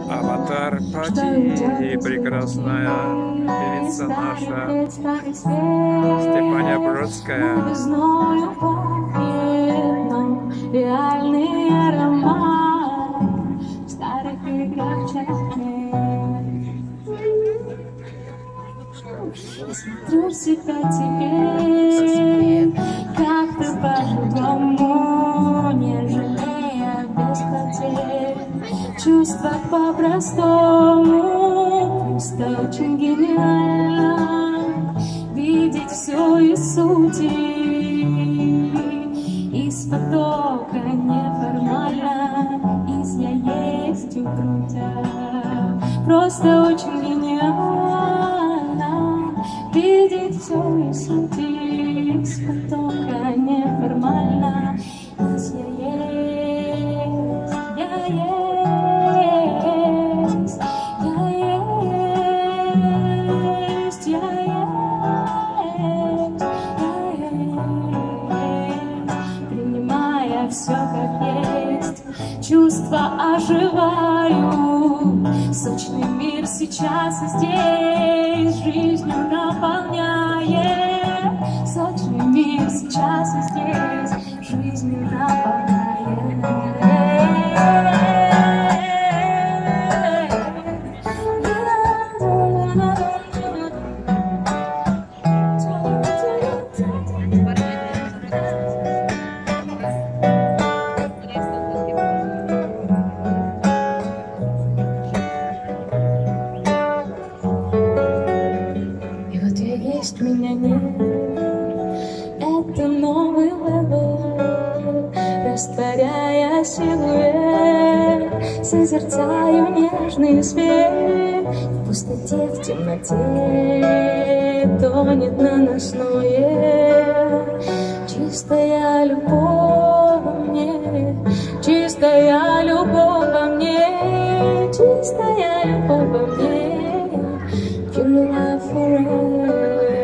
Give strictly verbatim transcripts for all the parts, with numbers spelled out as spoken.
Аватар Йога, прекрасная певица наша Стефания Бродская. Реальный аромат старых играх я смотрю себя теперь как-то по-другому, не жалея без потерь. Чувства по-простому, просто очень гениально видеть все из сути, из потока неформально, из я есть у грудя. Просто очень гениально видеть все из сути, из потока неформально, из я есть, я есть, я есть, я есть, я есть, принимая все как есть, чувства оживают, сочный мир сейчас и здесь, жизнью наполняет, сочный мир сейчас и здесь, жизнью наполняет. Меня нет, это новый левел, растворяя силуэт, созерцаю нежный свет, в пустоте, в темноте тонет наносное, чистая любовь во мне, чистая любовь во мне, чистая любовь во мне, Your love forever.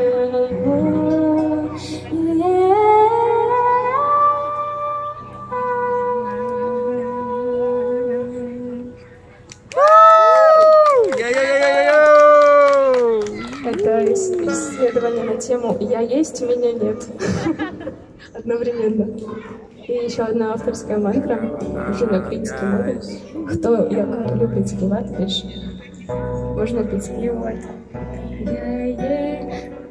Это исследование на тему «Я есть, меня нет» одновременно. И еще одна авторская мантра, уже на критике моды. Кто як любить співати більше, можна підспівувати. Я є.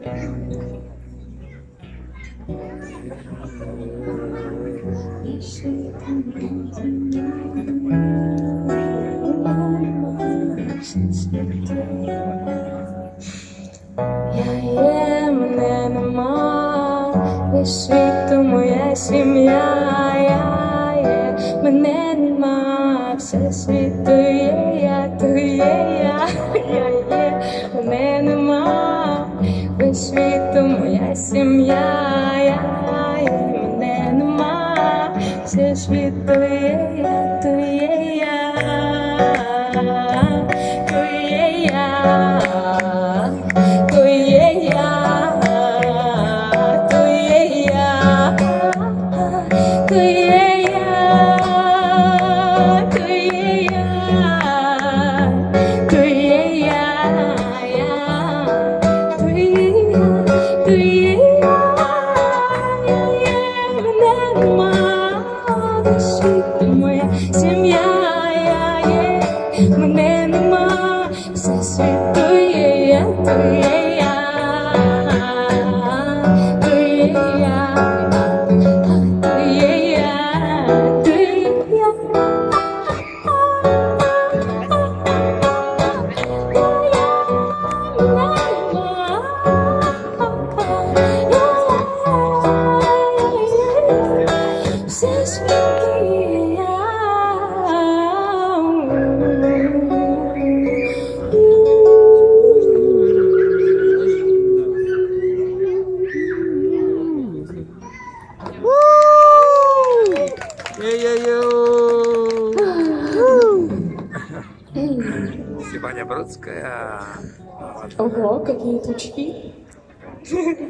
Я є, мене нема, весь світу моя сім'я, я є, мене нема, все світу є, я, то є я, я є, мене нема, весь світу моя сім'я, я є, мене нема, все світу є, я, то є я, то є я. Стефания Бродская. Ого, какие тучки.